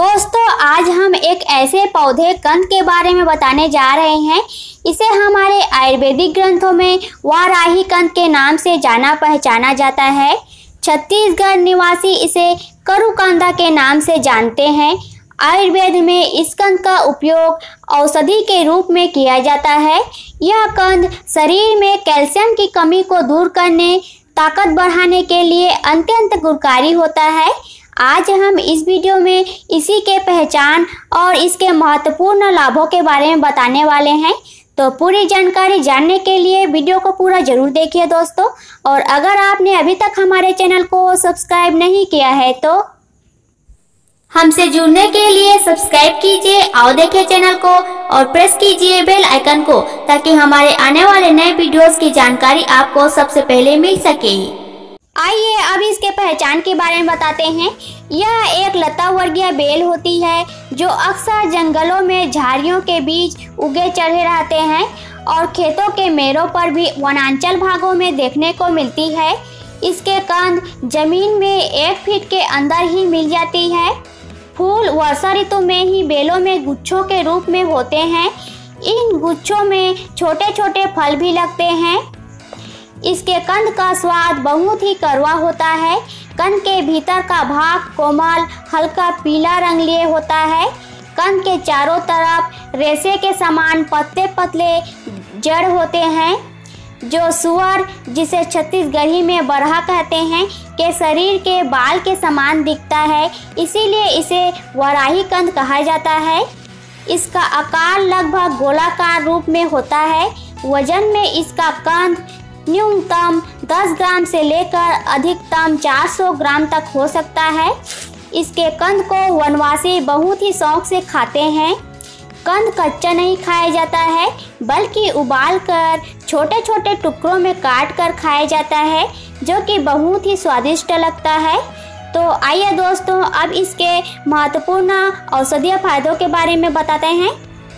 दोस्तों आज हम एक ऐसे पौधे कंद के बारे में बताने जा रहे हैं। इसे हमारे आयुर्वेदिक ग्रंथों में वाराही कंद के नाम से जाना पहचाना जाता है। छत्तीसगढ़ निवासी इसे करुकांदा के नाम से जानते हैं। आयुर्वेद में इस कंद का उपयोग औषधि के रूप में किया जाता है। यह कंद शरीर में कैल्शियम की कमी को दूर करने, ताकत बढ़ाने के लिए अत्यंत गुणकारी होता है। आज हम इस वीडियो में इसी के पहचान और इसके महत्वपूर्ण लाभों के बारे में बताने वाले हैं। तो पूरी जानकारी जानने के लिए वीडियो को पूरा जरूर देखिए दोस्तों। और अगर आपने अभी तक हमारे चैनल को सब्सक्राइब नहीं किया है तो हमसे जुड़ने के लिए सब्सक्राइब कीजिए और देखिए चैनल को और प्रेस कीजिए बेल आइकन को, ताकि हमारे आने वाले नए वीडियोस की जानकारी आपको सबसे पहले मिल सके। आइए अब इसके पहचान के बारे में बताते हैं। यह एक लता वर्गीय बेल होती है जो अक्सर जंगलों में झाड़ियों के बीच उगे चढ़े रहते हैं और खेतों के मेड़ों पर भी वनांचल भागों में देखने को मिलती है। इसके कंद जमीन में 1 फीट के अंदर ही मिल जाती है। फूल वर्षा ऋतु में ही बेलों में गुच्छों के रूप में होते हैं। इन गुच्छों में छोटे छोटे फल भी लगते हैं। इसके कंद का स्वाद बहुत ही कड़वा होता है। कंद के भीतर का भाग कोमल हल्का पीला रंग लिए होता है। कंद के चारों तरफ रेशे के समान पतले पतले जड़ होते हैं जो सुअर, जिसे छत्तीसगढ़ी में बरहा कहते हैं, के शरीर के बाल के समान दिखता है। इसीलिए इसे वाराही कंद कहा जाता है। इसका आकार लगभग गोलाकार रूप में होता है। वजन में इसका कंद न्यूनतम 10 ग्राम से लेकर अधिकतम 400 ग्राम तक हो सकता है। इसके कंद को वनवासी बहुत ही शौक से खाते हैं। कंद कच्चा नहीं खाया जाता है, बल्कि उबालकर छोटे छोटे टुकड़ों में काट कर खाया जाता है, जो कि बहुत ही स्वादिष्ट लगता है। तो आइए दोस्तों अब इसके महत्वपूर्ण औषधीय फायदों के बारे में बताते हैं।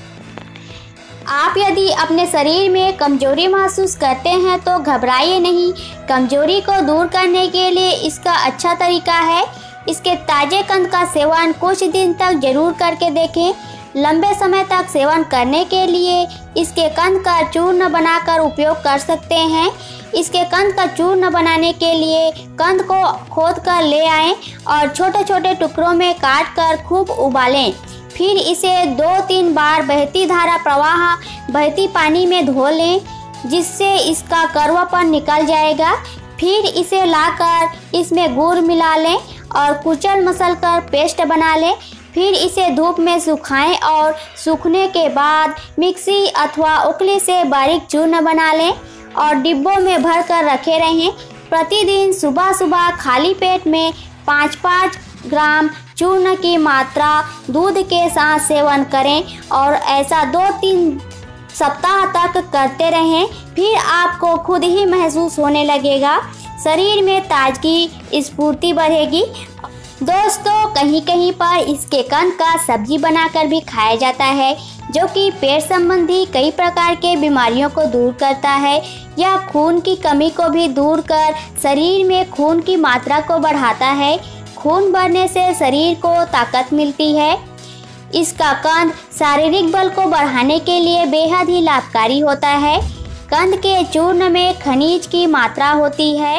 आप यदि अपने शरीर में कमजोरी महसूस करते हैं तो घबराइए नहीं। कमजोरी को दूर करने के लिए इसका अच्छा तरीका है। इसके ताजे कंद का सेवन कुछ दिन तक जरूर करके देखें। लंबे समय तक सेवन करने के लिए इसके कंद का चूर्ण बनाकर उपयोग कर सकते हैं। इसके कंद का चूर्ण बनाने के लिए कंद को खोद कर ले आएं और छोटे छोटे टुकड़ों में काट कर खूब उबालें। फिर इसे 2-3 बार बहती धारा प्रवाह बहती पानी में धो लें, जिससे इसका कड़वापन निकल जाएगा। फिर इसे लाकर इसमें गुड़ मिला लें और कुचल मसल कर पेस्ट बना लें। फिर इसे धूप में सुखाएं और सूखने के बाद मिक्सी अथवा उखली से बारीक चूर्ण बना लें और डिब्बों में भर कर रखे रहें। प्रतिदिन सुबह सुबह खाली पेट में 5-5 ग्राम चूर्ण की मात्रा दूध के साथ सेवन करें और ऐसा 2-3 सप्ताह तक करते रहें। फिर आपको खुद ही महसूस होने लगेगा। शरीर में ताजगी स्फूर्ति बढ़ेगी। दोस्तों कहीं कहीं पर इसके कंद का सब्जी बनाकर भी खाया जाता है, जो कि पेट संबंधी कई प्रकार के बीमारियों को दूर करता है। यह खून की कमी को भी दूर कर शरीर में खून की मात्रा को बढ़ाता है। खून बढ़ने से शरीर को ताकत मिलती है। इसका कंद शारीरिक बल को बढ़ाने के लिए बेहद ही लाभकारी होता है। कंद के चूर्ण में खनिज की मात्रा होती है।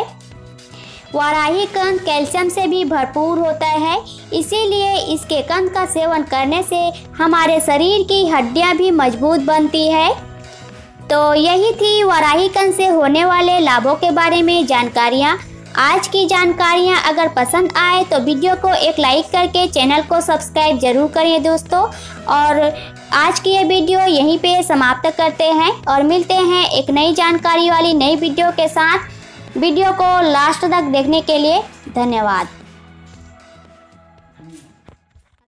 वाराही कंद कैल्शियम से भी भरपूर होता है, इसीलिए इसके कंद का सेवन करने से हमारे शरीर की हड्डियां भी मजबूत बनती है। तो यही थी वाराही कंद से होने वाले लाभों के बारे में जानकारियाँ। आज की जानकारियाँ अगर पसंद आए तो वीडियो को एक लाइक करके चैनल को सब्सक्राइब जरूर करिए दोस्तों। और आज की ये वीडियो यहीं पे समाप्त करते हैं और मिलते हैं एक नई जानकारी वाली नई वीडियो के साथ। वीडियो को लास्ट तक देखने के लिए धन्यवाद।